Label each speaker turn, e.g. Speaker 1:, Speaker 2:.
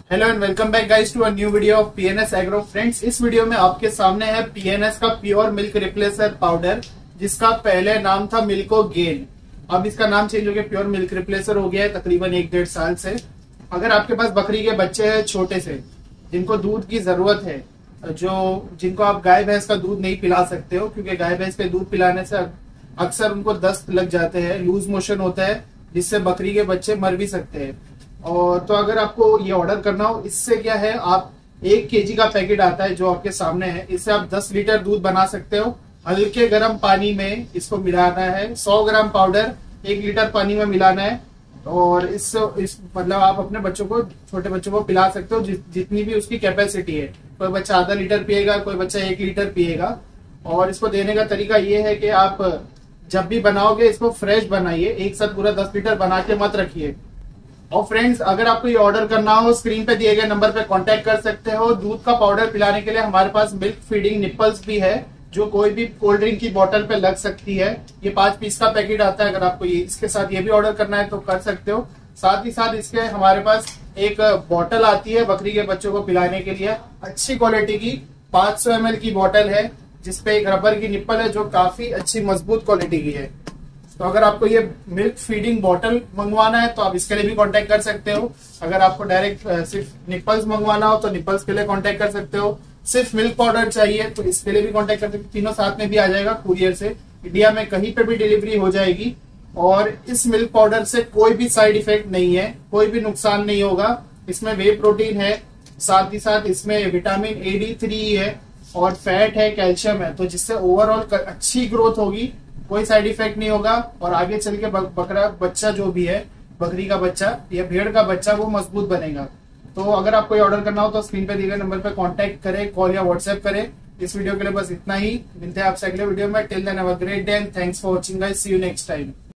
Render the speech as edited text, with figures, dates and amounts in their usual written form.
Speaker 1: Hello and welcome back guys to a new video of PNS agro. Friends, इस video में आपके सामने है पीएनएस का प्योर मिल्क रिप्लेसर पाउडर, जिसका पहले नाम था मिल्को गेन। अब इसका नाम चेंज हो गया, प्योर मिल्क रिप्लेसर हो गया है तकरीबन 1-1.5 साल से। अगर आपके पास बकरी के बच्चे हैं छोटे से, जिनको दूध की जरूरत है, जिनको आप गाय भैंस का दूध नहीं पिला सकते हो, क्योंकि गाय भैंस के दूध पिलाने से अक्सर उनको दस्त लग जाते हैं, लूज मोशन होता है, जिससे बकरी के बच्चे मर भी सकते हैं। और तो अगर आपको ये ऑर्डर करना हो, इससे क्या है, आप 1 केजी का पैकेट आता है जो आपके सामने है, इससे आप 10 लीटर दूध बना सकते हो। हल्के गर्म पानी में इसको मिलाना है, 100 ग्राम पाउडर 1 लीटर पानी में मिलाना है, और इस मतलब आप अपने बच्चों को, छोटे बच्चों को पिला सकते हो जितनी भी उसकी कैपेसिटी है। कोई बच्चा आधा लीटर पिएगा, कोई बच्चा 1 लीटर पिएगा। और इसको देने का तरीका ये है कि आप जब भी बनाओगे इसको फ्रेश बनाइए, एक साथ पूरा 10 लीटर बना के मत रखिए। और फ्रेंड्स, अगर आपको ये ऑर्डर करना हो, स्क्रीन पे दिए गए नंबर पे कांटेक्ट कर सकते हो। दूध का पाउडर पिलाने के लिए हमारे पास मिल्क फीडिंग निप्पल्स भी है, जो कोई भी कोल्ड ड्रिंक की बोतल पे लग सकती है। ये 5 पीस का पैकेट आता है। अगर आपको ये इसके साथ ये भी ऑर्डर करना है तो कर सकते हो। साथ ही साथ इसके हमारे पास एक बोतल आती है बकरी के बच्चों को पिलाने के लिए, अच्छी क्वालिटी की 500 ml की बोतल है, जिसपे एक रबर की निप्पल है जो काफी अच्छी मजबूत क्वालिटी की है। तो अगर आपको ये मिल्क फीडिंग बॉटल मंगवाना है तो आप इसके लिए भी कांटेक्ट कर सकते हो। अगर आपको डायरेक्ट सिर्फ निप्पल्स मंगवाना हो तो निप्पल्स के लिए कांटेक्ट कर सकते हो। सिर्फ मिल्क पाउडर चाहिए तो इसके लिए भी कांटेक्ट कर सकते हो। तीनों साथ में भी आ जाएगा कुरियर से, इंडिया में कहीं पे भी डिलीवरी हो जाएगी। और इस मिल्क पाउडर से कोई भी साइड इफेक्ट नहीं है, कोई भी नुकसान नहीं होगा। इसमें वे प्रोटीन है, साथ ही साथ इसमें विटामिन AD3 है, और फैट है, कैल्शियम है, तो जिससे ओवरऑल अच्छी ग्रोथ होगी, कोई साइड इफेक्ट नहीं होगा। और आगे चल के बकरा बच्चा जो भी है, बकरी का बच्चा या भेड़ का बच्चा, वो मजबूत बनेगा। तो अगर आपको ये ऑर्डर करना हो तो स्क्रीन पे दिए गए नंबर पे कांटेक्ट करें, कॉल या व्हाट्सएप करें। इस वीडियो के लिए बस इतना ही। मिलते हैं आपसे अगले वीडियो में। Till then have a great day and thanks for watching guys. See you next time.